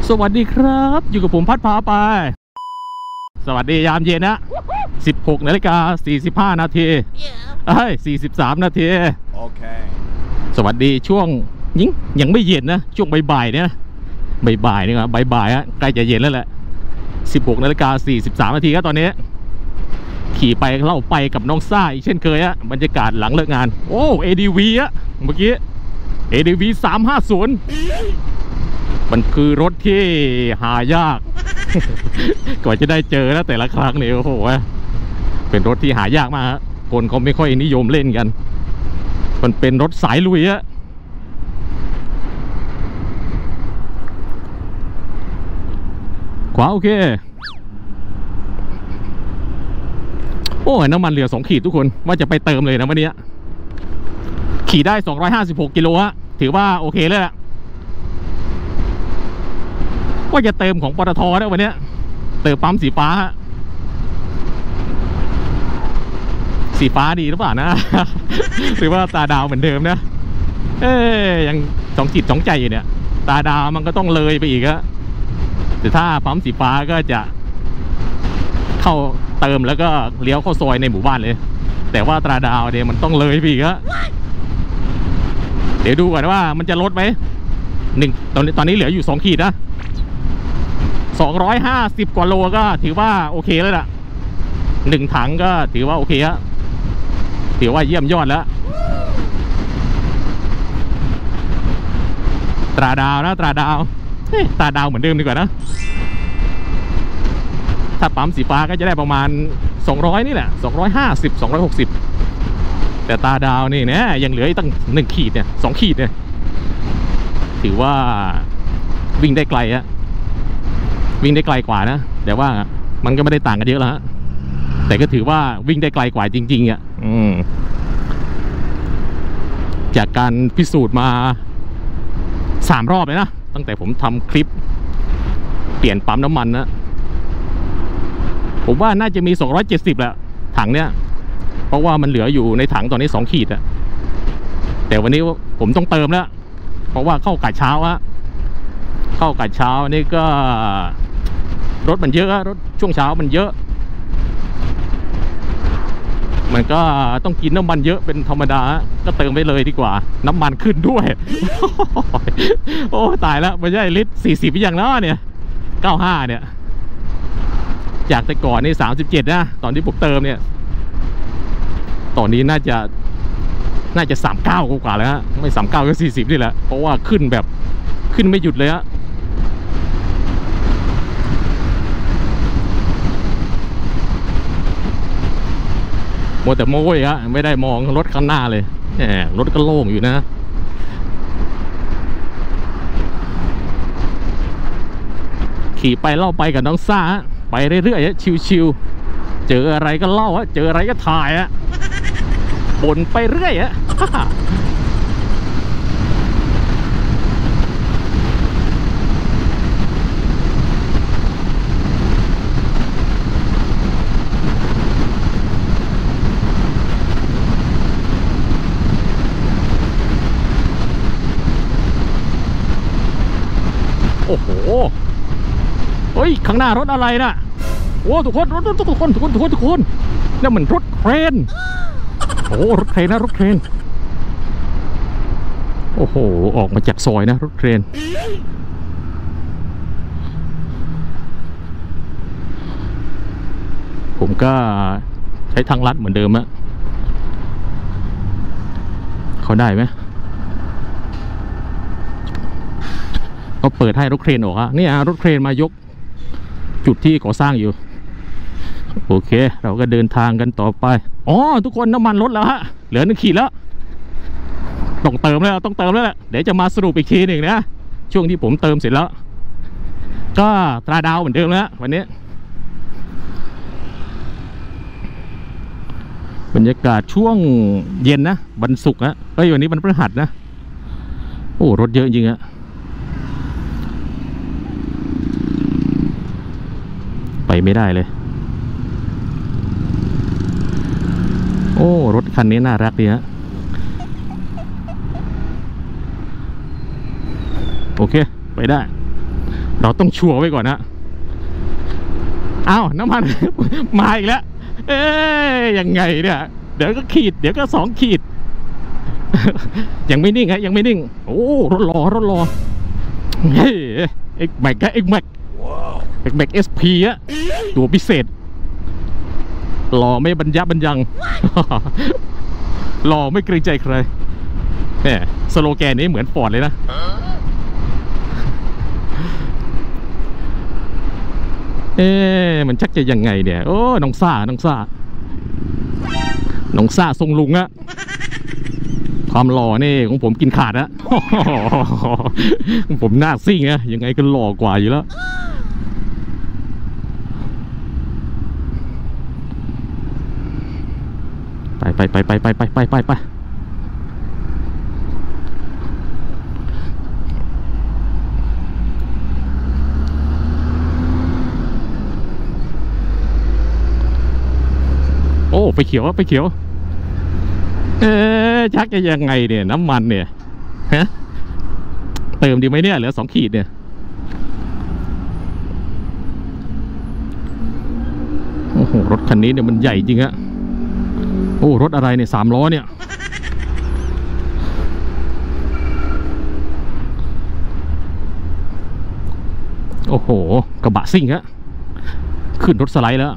สวัสดีครับอยู่กับผมพัดพาไปสวัสดียามเย็นนะ 16:45 นาที43 นาทีโอเคสวัสดีช่วงยังไม่เย็นนะช่วงบ่ายๆเนี่ยบ่ายๆนี่ครับบ่ายๆฮะใกล้จะเย็นแล้วแหละ 16:43 นาทีครับตอนนี้ขี่ไปเล่าไปกับน้องซ่าอีกเช่นเคยฮะบรรยากาศหลังเลิกงานโอ้ ADV อะเมื่อกี้ ADV 350มันคือรถที่หายาก กว่าจะได้เจอแล้วแต่ละครั้งเนี่ยโอ้โหเป็นรถที่หายากมากฮะคนเขาไม่ค่อยนิยมเล่นกันมันเป็นรถสายลุยอะขวาโอเคโอ้ยน้ำมันเหลือ2 ขีดทุกคนว่าจะไปเติมเลยนะวันนี้ขี่ได้256 กิโลฮะถือว่าโอเคเลยแหละว่าจะเติมของปตท.นะวันนี้เติมปั๊มสีฟ้าสีฟ้าดีหรือเปล่านะ หรือว่าตาดาวเหมือนเดิมนะยัง2 จิต 2 ใจอยู่เนี่ยตาดาวมันก็ต้องเลยไปอีกอะแต่ถ้าปั๊มสีฟ้าก็จะเข้าเติมแล้วก็เลี้ยวเข้าซอยในหมู่บ้านเลยแต่ว่าตาดาวเนี่ยมันต้องเลยไปอีกอะเดี๋ยวดูก่อนว่ามันจะลดไหมตอนนี้เหลืออยู่2 ขีดนะ250 กว่าโลก็ถือว่าโอเคแล้วล่ะ1 ถังก็ถือว่าโอเคฮะถือว่าเยี่ยมยอดแล้วตราดาวนะตราดาวตราดาวเหมือนเดิมดีกว่านะถ้าปั๊มสีฟ้าก็จะได้ประมาณ200นี่แหละ250 260แต่ตาดาวนี่เนี่ยยังเหลืออีกตั้ง1 ขีดเนี่ย2 ขีดเนี่ยถือว่าวิ่งได้ไกลฮะวิ่งได้ไกลกว่านะแต่ว่ามันก็ไม่ได้ต่างกันเยอะแล้วฮะแต่ก็ถือว่าวิ่งได้ไกลกว่าจริงๆอ่ะจากการพิสูจน์มา3 รอบเลยนะตั้งแต่ผมทำคลิปเปลี่ยนปั๊มน้ำมันนะผมว่าน่าจะมี270แหละถังเนี้ยเพราะว่ามันเหลืออยู่ในถังตอนนี้2 ขีดอะแต่วันนี้ผมต้องเติมแล้วเพราะว่าเข้ากะเช้าอะเข้ากะเช้านี่ก็รถมันเยอะรถช่วงเช้ามันเยอะมันก็ต้องกินน้ำมันเยอะเป็นธรรมดาก็เติมไปเลยดีกว่าน้ำมันขึ้นด้วย โอ้ตายแล้วไม่ใช่ลิตร40อย่างแล้วเนี่ย95เนี่ยจากแต่ก่อนนี่37นะตอนที่ผมเติมเนี่ยตอนนี้น่าจะ39กว่าแล้วฮะไม่39ก็40นี่แหละเพราะว่าขึ้นแบบขึ้นไม่หยุดเลยฮะมัวแต่โม้ยฮะไม่ได้มองรถข้างหน้าเลยรถก็โล่งอยู่นะขี่ไปเล่าไปกับน้องซ่าไปเรื่อยๆชิวๆเจออะไรก็เล่าเจออะไรก็ถ่ายบ่นไปเรื่อยโอ้โหเฮ้ยข้างหน้ารถอะไรน่ะโอ้ทุกคนนี่มันรถเครนโอ้รถเครนนะรถเครนโอ้โหออกมาจากซอยนะรถเครนผมก็ใช้ทางลัดเหมือนเดิมอะเขาได้ไหมเขาเปิดให้รถเครนออกนี่รถเครนมายกจุดที่ก่อสร้างอยู่โอเคเราก็เดินทางกันต่อไปอ๋อทุกคนน้ำมันลดแล้วฮะเหลือ1 ขีดแล้วต้องเติมแล้วแหละเดี๋ยวจะมาสรุปอีกทีหนึ่งนะช่วงที่ผมเติมเสร็จแล้วก็ตราดาวเหมือนเดิมแล้ววันนี้บรรยากาศช่วงเย็นนะวันศุกร์วันนี้วันพฤหัสนะโอ้รถเยอะจริงไปไม่ได้เลยโอ้รถคันนี้น่ารักดีฮะโอเคไปได้เราต้องชัวร์ไว้ก่อนนะอ้าวน้ำมัน มาอีกแล้วเอ๊ยยังไงเนี่ยเดี๋ยวก็ขีดเดี๋ยวก็2 ขีด ยังไม่นิ่งฮะยังไม่นิ่งโอ้รถรอเฮ้ยเอ็กแม็กก็เอ็กแม็กเอสพีอะตัวพิเศษหล่อไม่บรรยัง หล่อไม่เกรงใจใครเนี่ยสโลแกนนี้เหมือนฟอร์ดเลยนะมันชักจะยังไงเนี่ยโอ้น้องซ่าทรงลุงอะความหล่อนี่ของผมกินขาดอะ ผมหน้าซิ่งอะยังไงก็หล่อกว่าอยู่แล้วไปโอ้ไปเขียวชักจะยังไงเนี่ยน้ำมันเนี่ยฮะเติมดีไหมเนี่ยเหลือ2 ขีดเนี่ยโอ้โหรถคันนี้เนี่ยมันใหญ่จริงอะโอ้รถอะไรเนี่ย3 ล้อเนี่ยโอ้โหกระบะซิ่งฮะขึ้นรถสไลด์แล้ว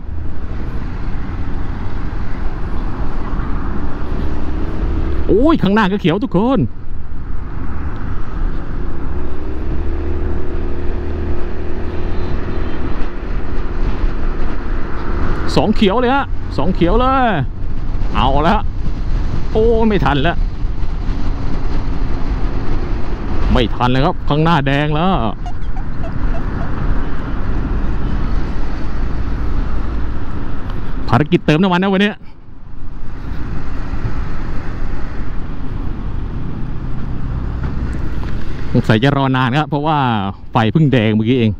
โอ้ยข้างหน้าก็เขียวทุกคน2 เขียวเลยฮะ2 เขียวเลยเอาแล้วโอ้ไม่ทันแล้วไม่ทันเลยครับข้างหน้าแดงแล้วภารกิจเติมน้ำมันนะวันนี้สงสัยจะรอนานครับเพราะว่าไฟเพิ่งแดงเมื่อกี้เอง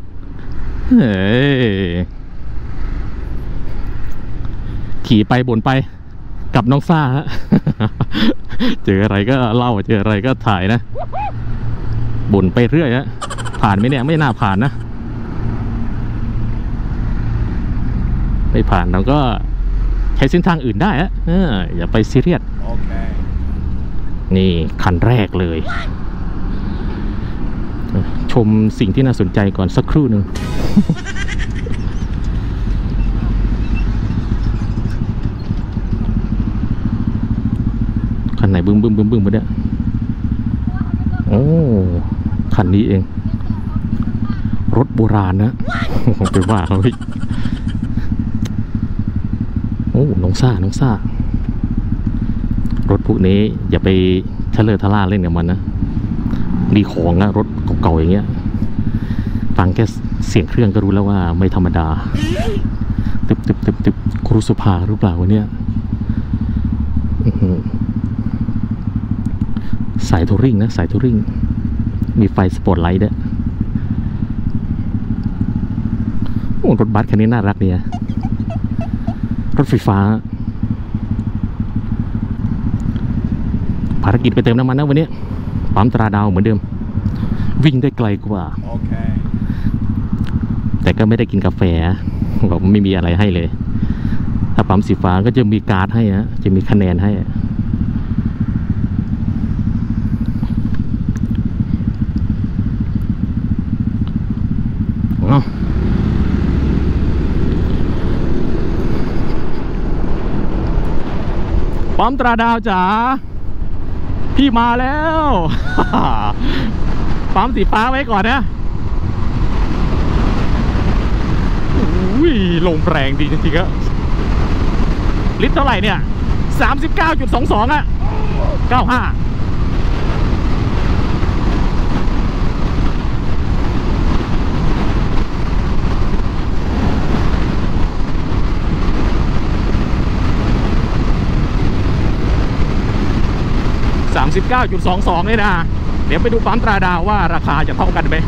ขี่ไปบ่นไปกับน้องซ่าฮะ เจออะไรก็เล่าเจออะไรก็ถ่ายนะบ่นไปเรื่อยฮะผ่านไหมเนี่ยไม่น่าผ่านนะไม่ผ่านเราก็ใช้เส้นทางอื่นได้ฮะอย่าไปซีเรียส okay. นี่คันแรกเลยชมสิ่งที่น่าสนใจก่อนสักครู่หนึ่ง คันไหนบึ้มมาเนี่ยโอ้คันนี้เองรถโบราณนะผมไปว่าเขาโอ้น้องซ่ารถพวกนี้อย่าไปทะเลทะล่าเล่นกับมันนะดีของนะรถเก่าๆอย่างเงี้ยฟังแค่เสียงเครื่องก็รู้แล้วว่าไม่ธรรมดาตึบครูสุภาหรือเปล่าวันเนี้ยสายทัวริงนะสายทัวริงมีไฟสปอตไลท์ด้วยโอ้รถบัสคันนี้น่ารักเนี่ยรถไฟฟ้าภารกิจไปเติมน้ำมันนะวันนี้ปั๊มตราดาวเหมือนเดิมวิ่งได้ไกลกว่า okay. แต่ก็ไม่ได้กินกาแฟบอกไม่มีอะไรให้เลยถ้าปั๊มสีฟ้าก็จะมีการ์ดให้นะจะมีคะแนนให้ปั๊มตราดาวจ๋าพี่มาแล้ว ปั๊มสีฟ้าไว้ก่อนนะอุ้ยลมแรงดีจริงๆครับลิตรเท่าไหร่เนี่ย 39.22 อ่ะ 9539.22 เลยนะเดี๋ยวไปดูปั๊มตราดาวว่าราคาจะเท่ากันไหม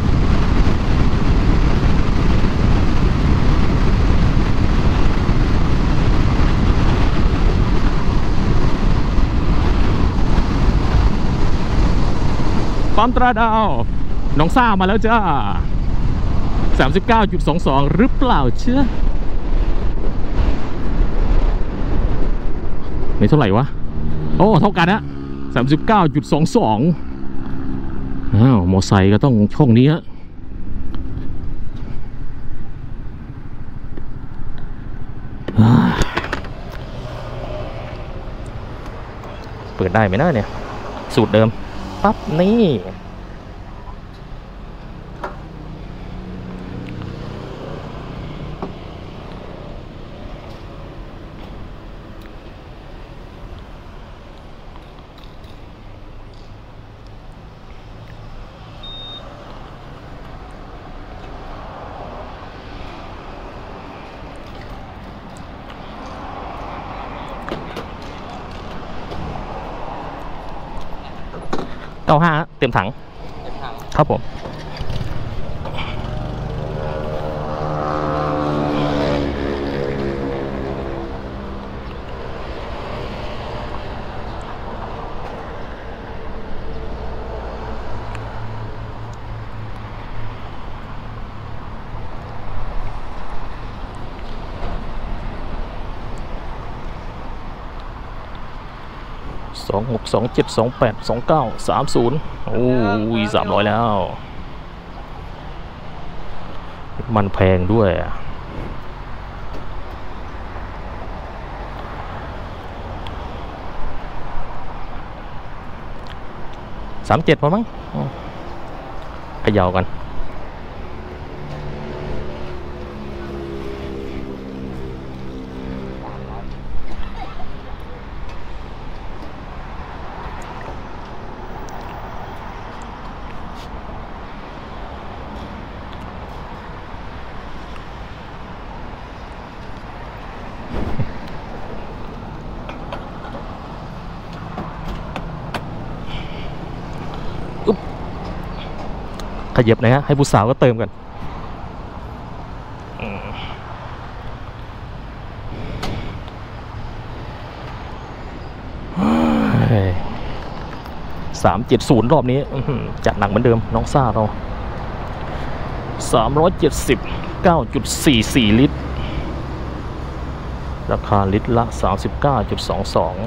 ปั๊มตราดาวน้องซ่ามาแล้วจ้า 39.22 หรือเปล่าเชื่อไม่เท่าไหร่วะโอ้เท่ากันนะ 39.22 อ้าวมอไซค์ก็ต้องช่องนี้ฮะเปิดได้ไหมนะเนี่ยสูตรเดิมปั๊บนี่95เต็มถังครับผม2627282930โอ้ย300แล้วมันแพงด้วย37พอมั้งเขย่ากันขยับนะฮะให้ผู้สาวก็เติมกัน370รอบนี้จัดหนักเหมือนเดิมน้องซ่าเรา379.44 ลิตรราคาลิตรละ 39.22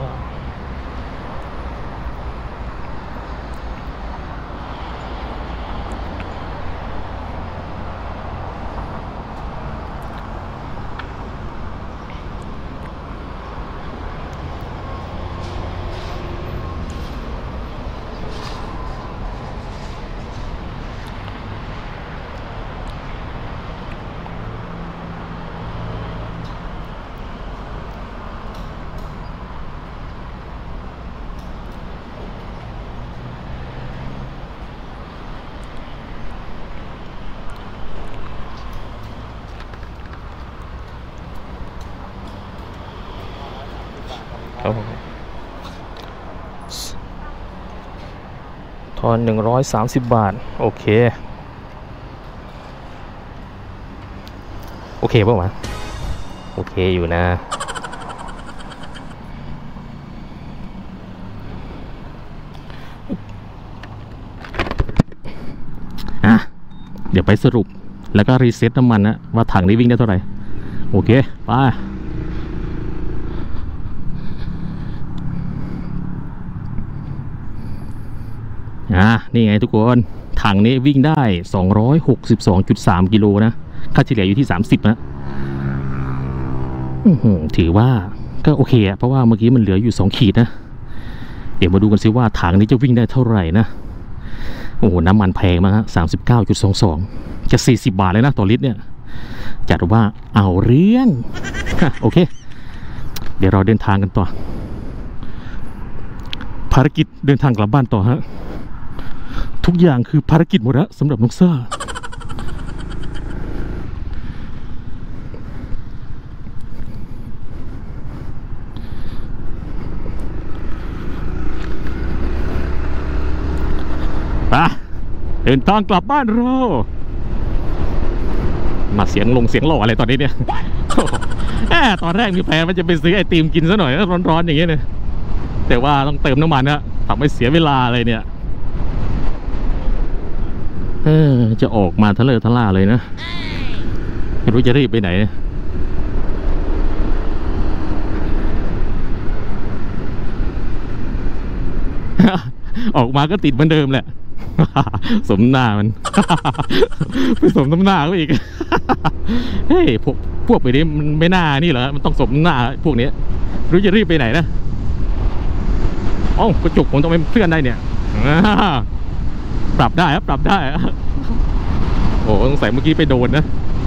ทอน130 บาทโอเคโอเคป่ะวะโอเคอยู่นะเดี๋ยวไปสรุปแล้วก็รีเซ็ตน้ำมันนะว่าถังนี้วิ่งได้เท่าไหร่โอเคไปนี่ไงทุกคนถังนี้วิ่งได้ 262.3 กิโลนะค่าเฉลี่ยอยู่ที่30นะถือว่าก็โอเคอะเพราะว่าเมื่อกี้มันเหลืออยู่2ขีดนะเดี๋ยวมาดูกันซิว่าถังนี้จะวิ่งได้เท่าไหร่นะโอ้โหน้ำมันแพงมากฮะ 39.22 จะ40 บาทเลยนะต่อลิตรเนี่ยจัดว่าเอาเรื่องโอเคเดี๋ยวเราเดินทางกันต่อภารกิจเดินทางกลับบ้านต่อฮะทุกอย่างคือภารกิจหมดแล้วสำหรับน้องซ่าไปเดินทางกลับบ้านเรามาเสียงหล่ออะไรตอนนี้เนี่ยตอนแรกมีแผนมันจะไปซื้อไอติมกินซะหน่อยร้อนๆอย่างเงี้ยเนี่ยแต่ว่าต้องเติมน้ำมันนะทำให้เสียเวลาเลยเนี่ยจะออกมาทะเลทะล่าเลยนะไม่รู้จะรีบไปไหนออกมาก็ติดเหมือนเดิมแหละสมหน้ามันไปสมน้ำหน้าเขาอีกเฮ้ยพวกไปนี้มันไม่น่านี่เหรอมันต้องสมหน้าพวกนี้รู้จะรีบไปไหนนะกระจกผมต้องไปเคลื่อนได้เนี่ยปรับได้ครับปรับได้โอ้สงสัยเมื่อกี้ไปโดนนะ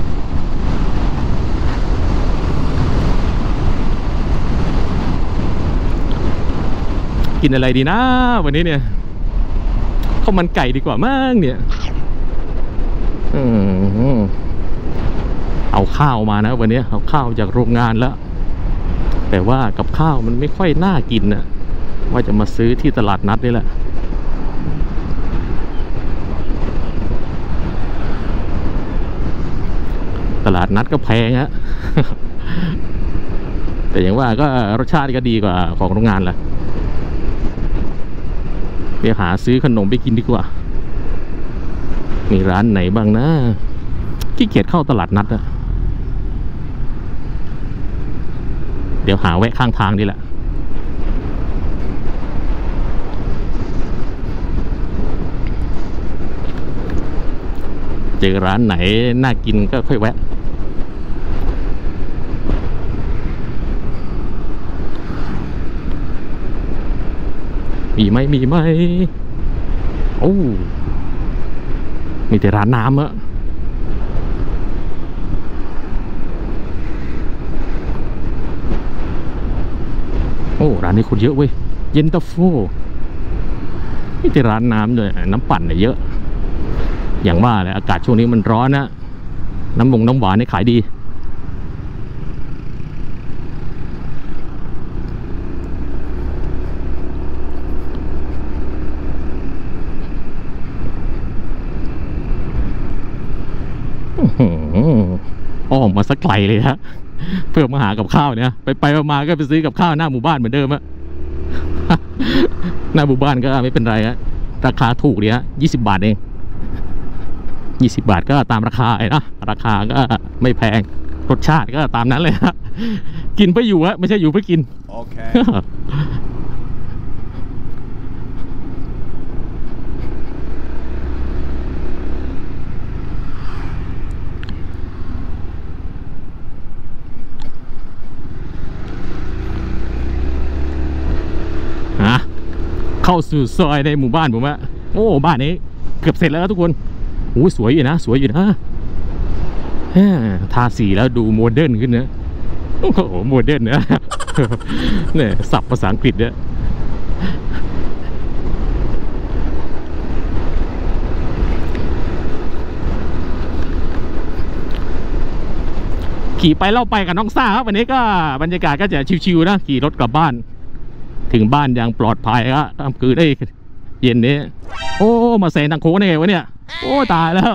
กินอะไรดีนะวันนี้เนี่ยข้าวมันไก่ดีกว่ามั้งเนี่ยเอาข้าวมานะวันนี้เอาข้าวจากโรงงานแล้วแต่ว่ากับข้าวมันไม่ค่อยน่ากินนะว่าจะมาซื้อที่ตลาดนัดนี่แหละตลาดนัดก็แพงฮะ แต่อย่างว่าก็รสชาติก็ดีกว่าของโรงงานแหละเดี๋ยวหาซื้อขนมไปกินดีกว่ามีร้านไหนบ้างนะขี้เกียจเข้าตลาดนัดอะเดี๋ยวหาแวะข้างทางนี่แหละเจอร้านไหนน่ากินก็ค่อยแวะมีไหมโอ้มีแต่ร้านน้ำอะโอ้ร้านนี้คนเยอะเว้ยเย็นตาโฟมีแต่ร้านน้ำเลยน้ำปั่นเนี่ยเยอะอย่างว่าเลยอากาศช่วงนี้มันร้อนนะน้ำหวานนี่ขายดีอ้อมมาสักไกลเลยฮะเพื่อมาหากับข้าวเนี่ยไปมาก็ไปซื้อกับข้าวหน้าหมู่บ้านเหมือนเดิมอะหน้าหมู่บ้านก็ไม่เป็นไรฮะราคาถูกดีฮะ20 บาทเอง20 บาทก็ตามราคานะราคาก็ไม่แพงรสชาติก็ตามนั้นเลยฮะกินเพื่ออยู่ฮะไม่ใช่อยู่เพื่อกินโอเคเข้าสู่ซอยในหมู่บ้านผมอะโอ้บ้านนี้เกือบเสร็จแล้วทุกคนโอ้สวยอยู่นะสวยอยู่นะทาสีแล้วดูโมเดิร์นขึ้นนะโอ้โหโมเดิร์นนะเนี่ยศัพท์ภาษาอังกฤษเนี่ยขี่ไปเล่าไปกับน้องซ่าครับวันนี้ก็บรรยากาศก็จะชิวๆนะขี่รถกลับบ้านถึงบ้านอย่างปลอดภัยครับคือได้เย็นนี้โอ้มาแซงทางโค้งได้ไงวะเนี่ยโอ้ตายแล้ว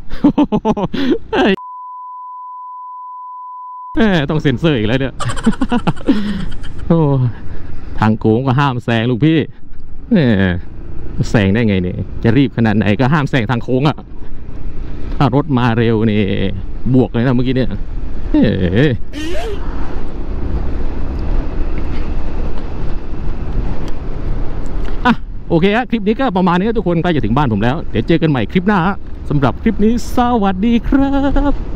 ต้องเซ็นเซอร์อีกแล้วเนี่ยโอ้ทางโค้งก็ห้ามแซงลูกพี่แซงได้ไงเนี่ยจะรีบขนาดไหนก็ห้ามแซงทางโค้งอะถ้ารถมาเร็วนี่บวกเลยนะเมื่อกี้เนี่ยโอเคฮะคลิปนี้ก็ประมาณนี้ทุกคนใกล้จะถึงบ้านผมแล้วเดี๋ยวเจอกันใหม่คลิปหน้าสำหรับคลิปนี้สวัสดีครับ